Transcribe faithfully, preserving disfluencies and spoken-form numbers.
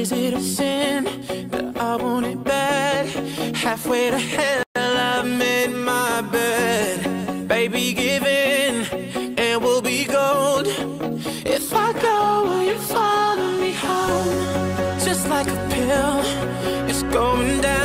Is it a sin that I want it bad? Halfway to hell, I made my bed. Baby, give in and we'll be gold. If I go, will you follow me home? Just like a pill, it's going down.